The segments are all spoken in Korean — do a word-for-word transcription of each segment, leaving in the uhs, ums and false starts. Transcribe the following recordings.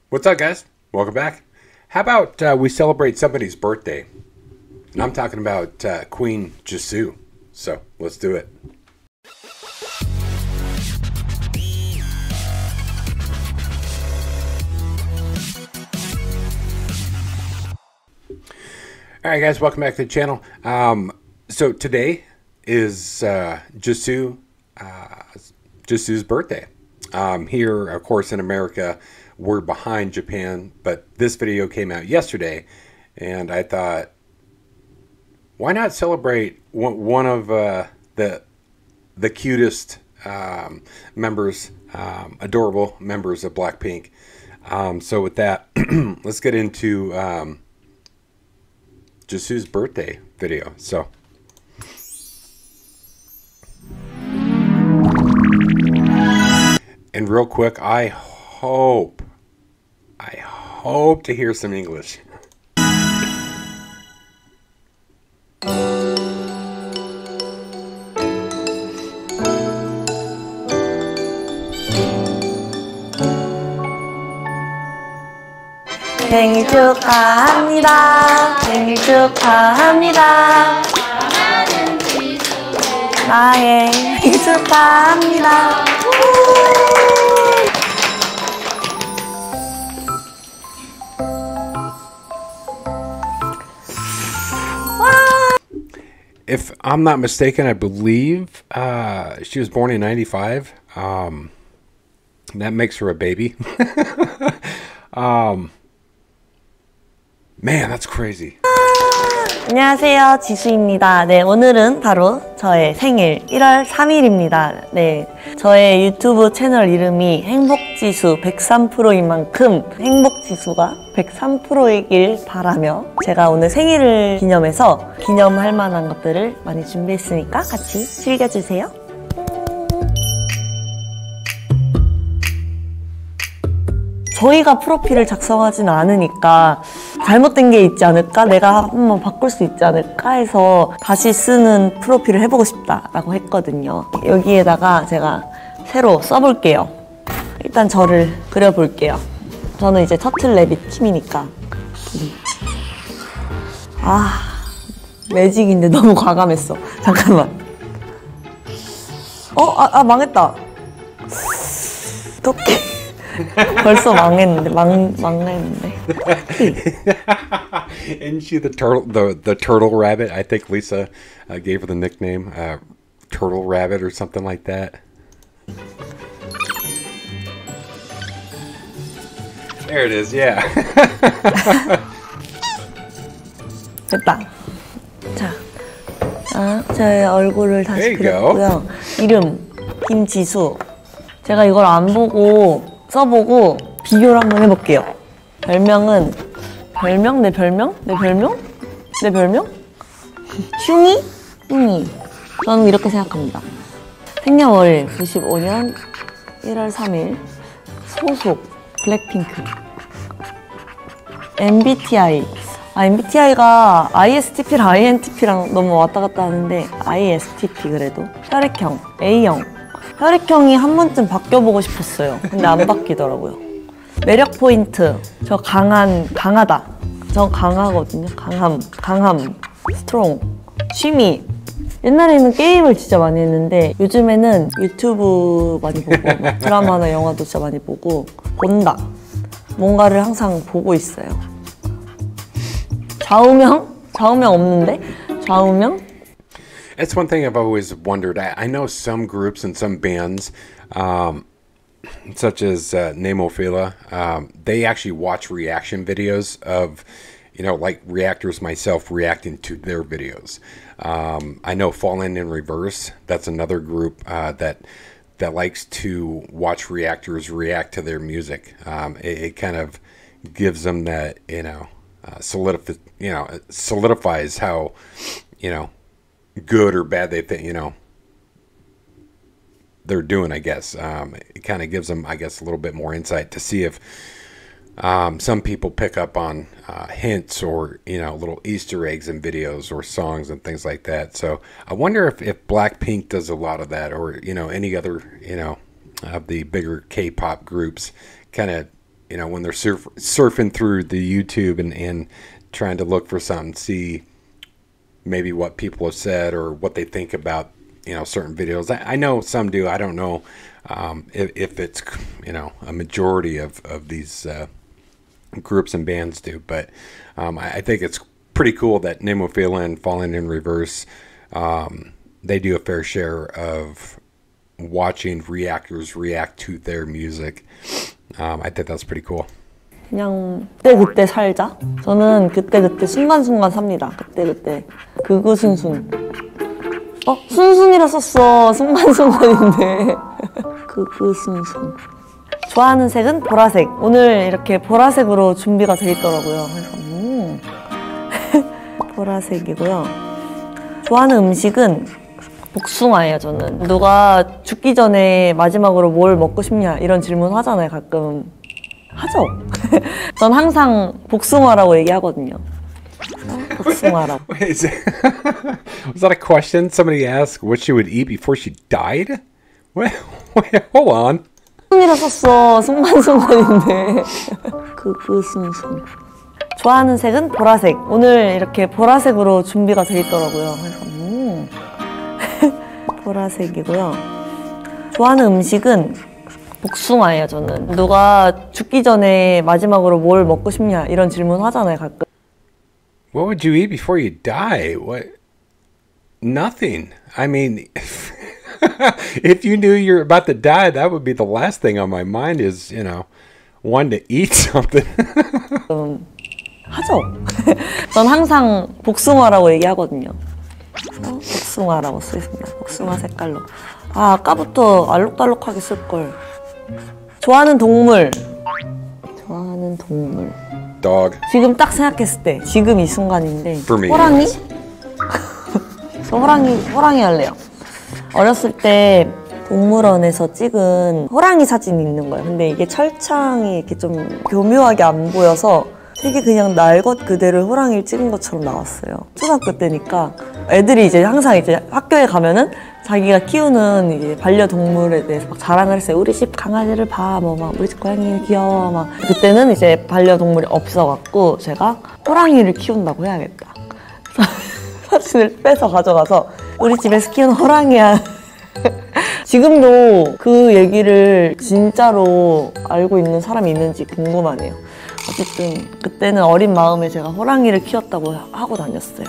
What's up, guys? Welcome back. How about uh, we celebrate somebody's birthday? And I'm talking about uh, Queen Jisoo. So let's do it. All right, guys, welcome back to the channel. Um, so today is uh, Jisoo, uh, Jisoo's birthday. Um, here, of course, in America, we're behind Japan, but this video came out yesterday, and I thought, why not celebrate one, one of uh, the the cutest um, members, um, adorable members of Blackpink. Um, so with that, let's get into um, Jisoo's birthday video. So. And real quick, I hope, I hope to hear some English. 생일 축하합니다. 생일 축하합니다. 나의 생일 축하합니다. If I'm not mistaken, I believe uh, she was born in ninety-five. Um, that makes her a baby. um, man, that's crazy. 안녕하세요, 지수입니다. 네, 오늘은 바로 저의 생일 일월 삼일입니다. 네, 저의 유튜브 채널 이름이 행복지수 백삼 퍼센트인 만큼 행복지수가 백삼 퍼센트이길 바라며 제가 오늘 생일을 기념해서 기념할 만한 것들을 많이 준비했으니까 같이 즐겨주세요. 저희가 프로필을 작성하지는 않으니까 잘못된 게 있지 않을까? 내가 한번 바꿀 수 있지 않을까? 해서 다시 쓰는 프로필을 해보고 싶다라고 했거든요. 여기에다가 제가 새로 써볼게요. 일단 저를 그려볼게요. 저는 이제 터틀 레빗 팀이니까. 아, 매직인데 너무 과감했어. 잠깐만. 어? 아, 아 망했다. 어떡해. 벌써 망했는데 망 망했는데. Isn't she the turtle, the the turtle rabbit? I think Lisa uh, gave her the nickname, uh, Turtle Rabbit or something like that. There it is. Yeah. 됐다. 자, 아, 제 얼굴을 다시 그렸고요. 이름 김지수. 제가 이걸 안 보고 써보고 비교를 한번 해볼게요. 별명은 별명? 내 별명? 내 별명? 내 별명? 슝이? 슝이. 저는 이렇게 생각합니다. 생년월일 구십오년 일월 삼일 소속 블랙핑크 엠비티아이. 아, 엠비티아이가 아이에스티피랑 아이엔티피랑 너무 왔다 갔다 하는데 아이에스티피 그래도 혈액형 A형. 혈액형이 한 번쯤 바뀌어보고 싶었어요. 근데 안 바뀌더라고요. 매력 포인트. 저 강한, 강하다. 저 강하거든요. 강함, 강함, 스트롱. 취미. 옛날에는 게임을 진짜 많이 했는데 요즘에는 유튜브 많이 보고 막 드라마나 영화도 진짜 많이 보고 본다. 뭔가를 항상 보고 있어요. 좌우명? 좌우명 없는데? 좌우명? It's one thing I've always wondered. I, I know some groups and some bands, um, such as uh, Nemophila, um, they actually watch reaction videos of, you know, like reactors myself reacting to their videos. Um, I know Fallen in Reverse, that's another group uh, that that likes to watch reactors react to their music. Um, it, it kind of gives them that, you know, uh, solidif you know, it solidifies how, you know, good or bad they think, you know, they're doing, I guess. Um, it kind of gives them, I guess, a little bit more insight to see if um, some people pick up on uh, hints or, you know, little Easter eggs in videos or songs and things like that. So I wonder if, if Blackpink does a lot of that, or, you know, any other, you know, of the bigger K-pop groups kind of you know, when they're surf, surfing through the YouTube and, and trying to look for something, see maybe what people have said or what they think about, you know, certain videos. I, I know some do. I don't know um, if, if it's, you know, a majority of, of these uh, groups and bands do. But um, I, I think it's pretty cool that Nemophila and Falling in Reverse, um, they do a fair share of watching reactors react to their music. Um, I think that's pretty cool. 그냥 그때그때 살자. 저는 그때그때 순간순간 삽니다. 그때그때 그그순순. 어? 순순이라 썼어. 순간순간인데. 그그순순. 좋아하는 색은 보라색. 오늘 이렇게 보라색으로 준비가 돼 있더라고요. 그래서 음. 보라색이고요. 좋아하는 음식은 복숭아예요. 저는. 누가 죽기 전에 마지막으로 뭘 먹고 싶냐 이런 질문 하잖아요. 가끔. 하죠. 전 항상 복숭아라고 얘기하거든요. 복숭아라고. Wait, is it, was that a question somebody asked what she would eat before she died? Wait, wait, hold on. 순이라 썼어. 순간순간인데. 그그순순. 좋아하는 색은 보라색. 오늘 이렇게 보라색으로 준비가 돼 있더라고요. 그래서 음. 보라색이고요. 좋아하는 음식은 복숭아예요. 저는. 누가 죽기 전에 마지막으로 뭘 먹고 싶냐 이런 질문 하잖아요. 가끔. What would you eat before you die? What? Nothing. I mean, if you knew you're about to die, that would be the last thing on my mind is, you know, wanting to eat something. 음, 하죠. 전 항상 복숭아라고 얘기하거든요. 어? 복숭아라고 쓰겠습니다. 복숭아 색깔로. 아, 아까부터 알록달록하게 쓸걸. 좋아하는 동물. 좋아하는 동물. Dog. 지금 딱 생각했을 때, 지금 이 순간인데. For me. 호랑이? 저 호랑이, 호랑이 할래요. 어렸을 때 동물원에서 찍은 호랑이 사진이 있는 거예요. 근데 이게 철창이 이렇게 좀 교묘하게 안 보여서 되게 그냥 날 것 그대로 호랑이를 찍은 것처럼 나왔어요. 초등학교 때니까 애들이 이제 항상 이제 학교에 가면은 자기가 키우는 이게 반려동물에 대해서 막 자랑을 했어요. 우리 집 강아지를 봐, 뭐 막 우리 집 고양이 귀여워, 막 그때는 이제 반려동물이 없어갖고 제가 호랑이를 키운다고 해야겠다. 사진을 빼서 가져가서 우리 집에서 키우는 호랑이야. 지금도 그 얘기를 진짜로 알고 있는 사람이 있는지 궁금하네요. 어쨌든 그때는 어린 마음에 제가 호랑이를 키웠다고 하고 다녔어요.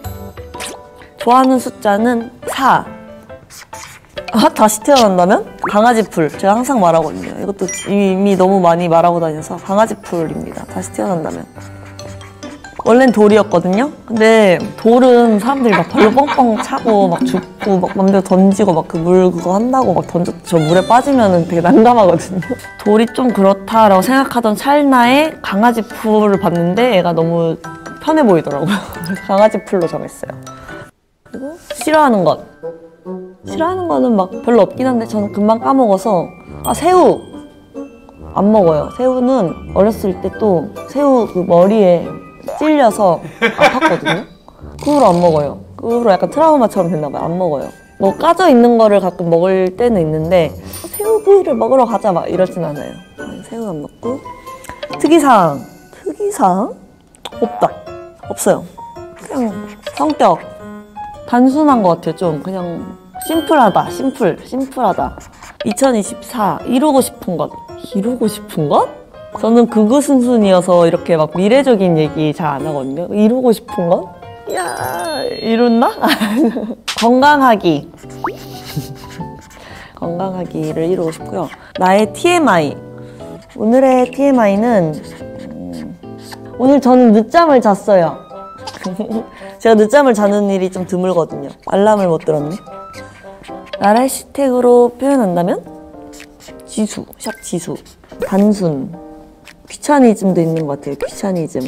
좋아하는 숫자는 사. 아, 다시 태어난다면? 강아지 풀. 제가 항상 말하거든요. 이것도 이미 너무 많이 말하고 다녀서 강아지 풀입니다. 다시 태어난다면. 원래는 돌이었거든요. 근데 돌은 사람들이 막 발로 뻥뻥 차고 막 죽고 막 맘대로 던지고 막 그 물 그거 한다고 막 던져 저 물에 빠지면은 되게 난감하거든요. 돌이 좀 그렇다라고 생각하던 찰나에 강아지 풀을 봤는데 애가 너무 편해 보이더라고요. 그래서 강아지 풀로 정했어요. 그리고 싫어하는 것. 싫어하는 거는 막 별로 없긴 한데 저는 금방 까먹어서 아 새우 안 먹어요. 새우는 어렸을 때 또 새우 그 머리에 찔려서 아팠거든요. 그 후로 안 먹어요. 그 후로 약간 트라우마처럼 됐나봐요. 안 먹어요. 뭐 까져 있는 거를 가끔 먹을 때는 있는데 새우구이를 먹으러 가자 막 이러진 않아요. 새우 안 먹고. 특이사항. 특이사항? 없다. 없어요. 그냥 성격. 단순한 것 같아요. 좀 그냥 심플하다. 심플. 심플하다. 이천이십사. 이루고 싶은 것. 이루고 싶은 것? 저는 그거순순이어서 이렇게 막 미래적인 얘기 잘 안 하거든요. 이루고 싶은 것? 야, 이뤘나? 건강하기. 건강하기를 이루고 싶고요. 나의 티엠아이. 오늘의 티엠아이는 음, 오늘 저는 늦잠을 잤어요. 제가 늦잠을 자는 일이 좀 드물거든요. 알람을 못 들었네. 나를 해시태그로 표현한다면? 지수, 샵 지수. 단순. 귀차니즘도 있는 것 같아요. 귀차니즘.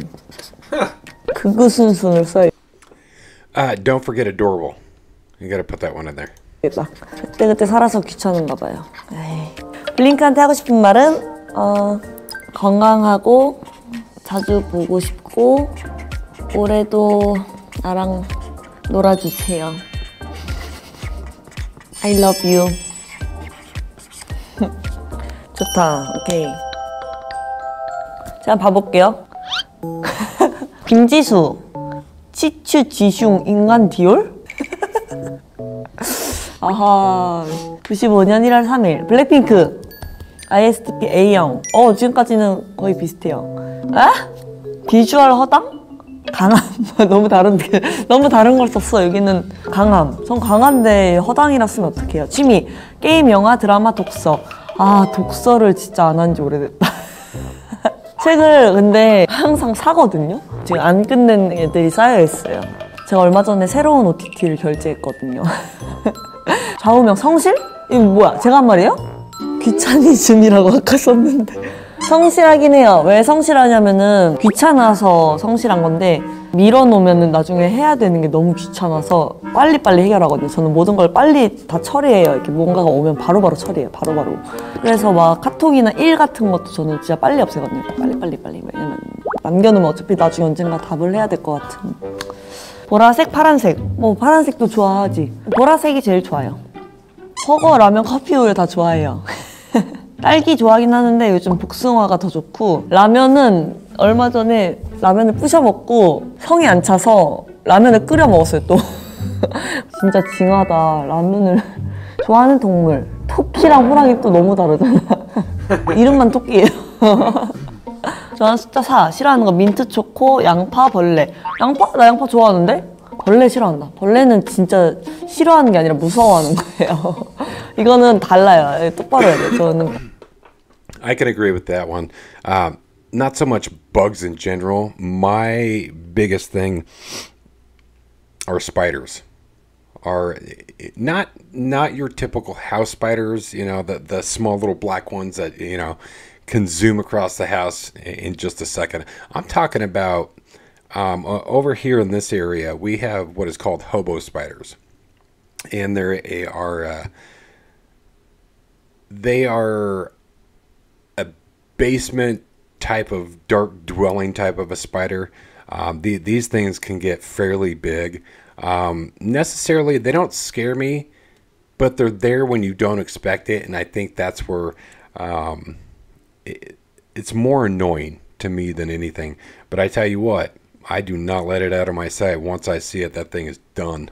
그거순순을 써요. Uh, don't forget adorable. You gotta put that one in there. 그때 그때 살아서 귀찮은가 봐요. 에이. 블링크한테 하고 싶은 말은 어, 건강하고 자주 보고 싶고 올해도 나랑 놀아주세요. I love you. 좋다. 오케이. 제가 봐볼게요. 김지수 치추 지슝 인간 디올? 아하. 구십오 년 일월 삼일 블랙핑크 아이에스티피 A형. 어 지금까지는 거의 비슷해요. 아? 비주얼 허당? 강함. 너무 다른데 너무 다른 걸 썼어. 여기는 강함. 전 강한데 허당이라 쓰면 어떡해요. 취미 게임, 영화, 드라마, 독서. 아 독서를 진짜 안 한 지 오래됐다. 책을 근데 항상 사거든요. 지금 안 끝낸 애들이 쌓여있어요. 제가 얼마 전에 새로운 오티티를 결제했거든요. 좌우명 성실? 이거 뭐야? 제가 한 말이에요? 귀차니즘이라고 아까 썼는데. 성실하긴 해요. 왜 성실하냐면은 귀찮아서 성실한 건데 밀어놓으면 나중에 해야 되는 게 너무 귀찮아서 빨리빨리 해결하거든요. 저는 모든 걸 빨리 다 처리해요. 이렇게 뭔가가 오면 바로바로 처리해요. 바로바로. 그래서 막 카톡이나 일 같은 것도 저는 진짜 빨리 없애거든요. 빨리빨리 빨리. 왜냐면 남겨놓으면 어차피 나중에 언젠가 답을 해야 될 것 같은. 보라색, 파란색. 뭐 파란색도 좋아하지. 보라색이 제일 좋아요. 허거, 라면, 커피, 우유 다 좋아해요. 딸기 좋아하긴 하는데 요즘 복숭아가 더 좋고, 라면은 얼마 전에 라면을 부셔 먹고 성이 안 차서 라면을 끓여 먹었어요 또. 진짜 징하다. 라면을 좋아하는 동물 토끼랑 호랑이 또 너무 다르잖아. 이름만 토끼예요. 저는 숫자 사. 싫어하는 거 민트 초코, 양파, 벌레. 양파? 나 양파 좋아하는데? 벌레 싫어한다. 벌레는 진짜 싫어하는 게 아니라 무서워하는 거예요. 이거는 달라요. 똑바로 해야 돼요. 저는. I can agree with that one. Um, not so much bugs in general. My biggest thing are spiders. Are not not your typical house spiders. You know, the the small little black ones that you know can zoom across the house in just a second. I'm talking about um, over here in this area. We have what is called hobo spiders, and they are uh, they are a basement type of dark dwelling type of a spider. Um, the, these things can get fairly big. Um, necessarily, they don't scare me, but they're there when you don't expect it, and I think that's where um, it, it's more annoying to me than anything. But I tell you what, I do not let it out of my sight. Once I see it, that thing is done.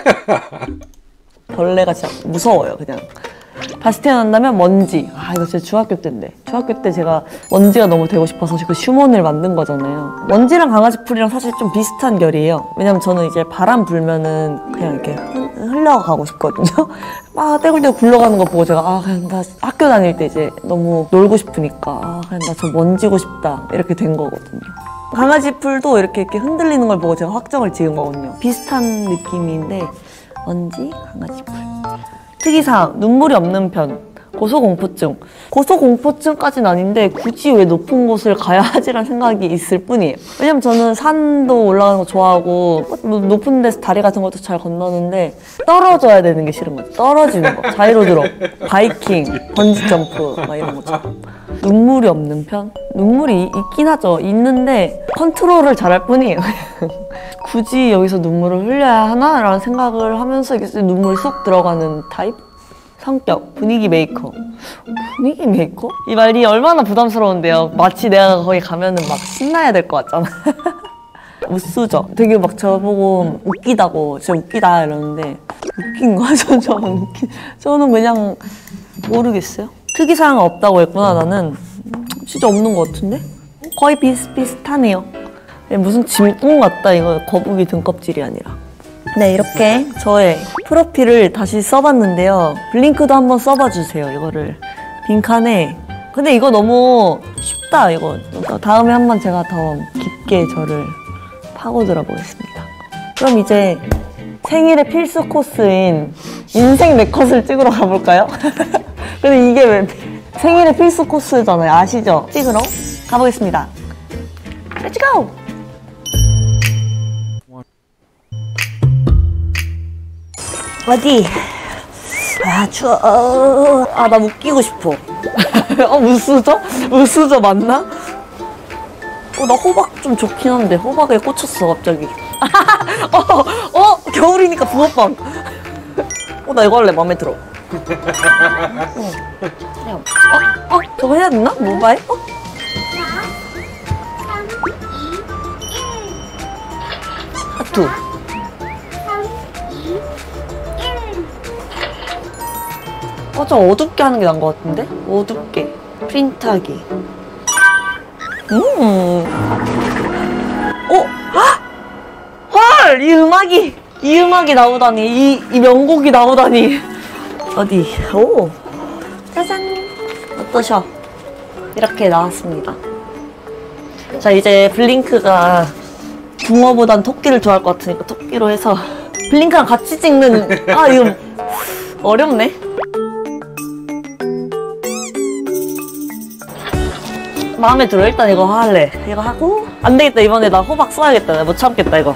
벌레가 진짜 무서워요. 그냥 다시 태어난다면 먼지. 아 이거 제 중학교 때인데 중학교 때 제가 먼지가 너무 되고 싶어서 그 슈몬을 만든 거잖아요. 먼지랑 강아지 풀이랑 사실 좀 비슷한 결이에요. 왜냐면 저는 이제 바람 불면은 그냥 이렇게 흘러가고 싶거든요. 막 떼굴떼굴 굴러가는 거 보고 제가 아 그냥 나 학교 다닐 때 이제 너무 놀고 싶으니까 아 그냥 나 저 먼지고 싶다 이렇게 된 거거든요. 강아지 풀도 이렇게 이렇게 흔들리는 걸 보고 제가 확정을 지은 거거든요. 비슷한 느낌인데 먼지, 강아지 풀. 특이사항, 눈물이 없는 편, 고소공포증. 고소공포증까지는 아닌데 굳이 왜 높은 곳을 가야 하지라는 생각이 있을 뿐이에요. 왜냐면 저는 산도 올라가는 거 좋아하고 높은 데서 다리 같은 것도 잘 건너는데 떨어져야 되는 게 싫은 거죠. 떨어지는 거, 자이로드롭, 바이킹, 번지점프 막 이런 거처럼. 눈물이 없는 편? 눈물이 있긴 하죠. 있는데 컨트롤을 잘할 뿐이에요. 굳이 여기서 눈물을 흘려야 하나? 라는 생각을 하면서 눈물이 쏙 들어가는 타입? 성격, 분위기 메이커. 분위기 메이커? 이 말이 얼마나 부담스러운데요. 마치 내가 거기 가면은 막 신나야 될 것 같잖아. 웃수저. 되게 막 저보고 웃기다고, 진짜 웃기다 이러는데 웃긴가? 저, 저는 웃기, 저는 그냥 모르겠어요. 특이사항 없다고 했구나. 나는 진짜 없는 것 같은데? 거의 비슷비슷하네요. 무슨 짐승 같다. 이거 거북이 등껍질이 아니라. 네, 이렇게 저의 프로필을 다시 써봤는데요. 블링크도 한번 써봐주세요. 이거를 빈칸에. 근데 이거 너무 쉽다. 이거 다음에 한번 제가 더 깊게 저를 파고들어 보겠습니다. 그럼 이제 생일의 필수 코스인 인생 네컷을 찍으러 가볼까요? 근데 이게 왜 생일의 필수 코스잖아요. 아시죠? 찍으러 가보겠습니다. Let's go! 어디? 아 추워. 아 나 웃기고 싶어. 어 웃수저? 웃수저 맞나? 어 나 호박 좀 좋긴 한데 호박에 꽂혔어 갑자기. 어, 어 겨울이니까 붕어빵. 어 나 이거 할래. 마음에 들어. 어, 어, 어 저거 해야 되나? 모바일? 어? 투. 어, 좀 어둡게 하는 게 나은 것 같은데? 어둡게. 프린트하기. 음. 어? 헉! 헐! 이 음악이, 이 음악이 나오다니. 이, 이 명곡이 나오다니. 어디? 오. 짜잔. 어떠셔? 이렇게 나왔습니다. 자, 이제 블링크가 붕어보단 토끼를 좋아할 것 같으니까 토끼로 해서 블링크랑 같이 찍는. 아, 이거 어렵네. 마음에 들어. 일단 이거 할래. 이거 하고. 안 되겠다. 이번에 나 호박 써야겠다. 나 못 참겠다, 이거.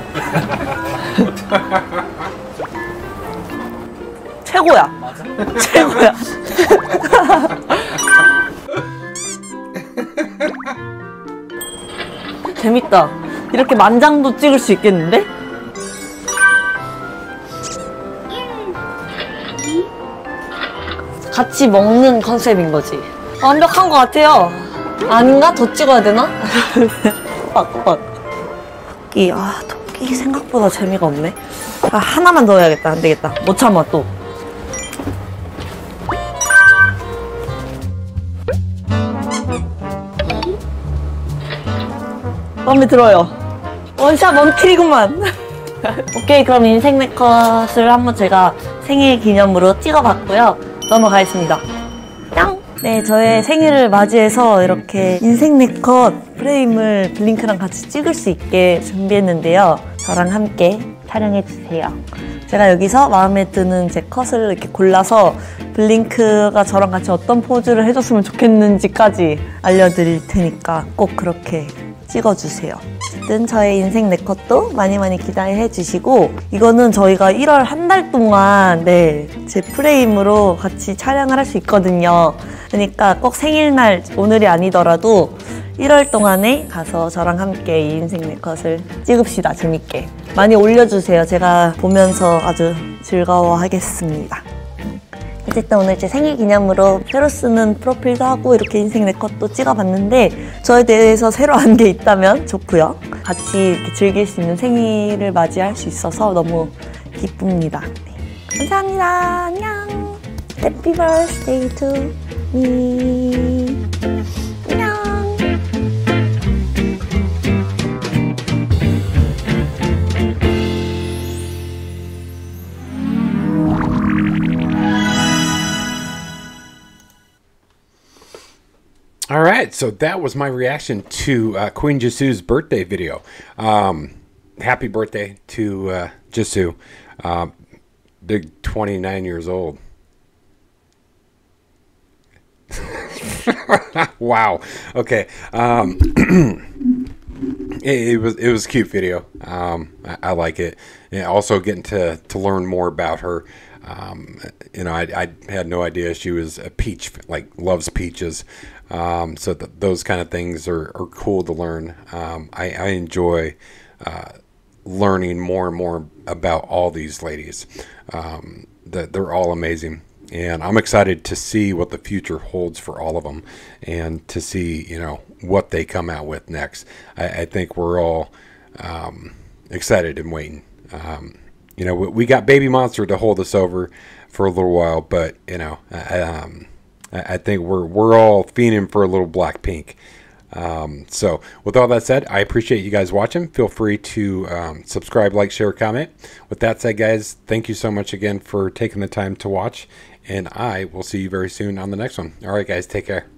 최고야. 맞아. 최고야. 재밌다. 이렇게 만장도 찍을 수 있겠는데? 같이 먹는 컨셉인 거지. 완벽한 것 같아요. 아닌가? 더 찍어야 되나? 호박. 토끼. 아, 토끼 생각보다 재미가 없네. 아, 하나만 더 해야겠다. 안 되겠다. 못 참아, 또. 마음에 들어요. 원샷 원킬이구만. 오케이, 그럼 인생 네컷을 한번 제가 생일 기념으로 찍어봤고요. 넘어가겠습니다. 짱! 네, 저의 생일을 맞이해서 이렇게 인생 네컷 프레임을 블링크랑 같이 찍을 수 있게 준비했는데요. 저랑 함께 촬영해주세요. 제가 여기서 마음에 드는 제 컷을 이렇게 골라서 블링크가 저랑 같이 어떤 포즈를 해줬으면 좋겠는지까지 알려드릴 테니까 꼭 그렇게 찍어주세요. 어쨌든 저의 인생 네컷도 많이 많이 기대해 주시고, 이거는 저희가 일월 한 달 동안 네, 제 프레임으로 같이 촬영을 할 수 있거든요. 그러니까 꼭 생일날 오늘이 아니더라도 일월 동안에 가서 저랑 함께 이 인생 네컷을 찍읍시다. 재밌게 많이 올려주세요. 제가 보면서 아주 즐거워하겠습니다. 어쨌든 오늘 제 생일 기념으로 새로 쓰는 프로필도 하고 이렇게 인생 네컷도 찍어봤는데, 저에 대해서 새로 안 게 있다면 좋고요. 같이 이렇게 즐길 수 있는 생일을 맞이할 수 있어서 너무 기쁩니다. 네. 감사합니다. 안녕. Happy birthday to me. 안녕. All right, so that was my reaction to uh, Queen Jisoo's birthday video. Um, happy birthday to uh, Jisoo, uh, big twenty-nine years old. Wow. Okay. Um, it, it was it was a cute video. Um, I, I like it. And also getting to to learn more about her. Um, you know, I, I had no idea she was a peach, like loves peaches. Um, so th those kind of things are, are cool to learn. Um, I, I enjoy uh, learning more and more about all these ladies. Um, that they're all amazing, and I'm excited to see what the future holds for all of them, and to see, you know, what they come out with next. I, I think we're all um, excited and waiting. Um, You know, we got Baby Monster to hold us over for a little while, but you know, I, um, I think we're we're all fiending for a little Blackpink. Um, so, with all that said, I appreciate you guys watching. Feel free to um, subscribe, like, share, comment. With that said, guys, thank you so much again for taking the time to watch, and I will see you very soon on the next one. All right, guys, take care.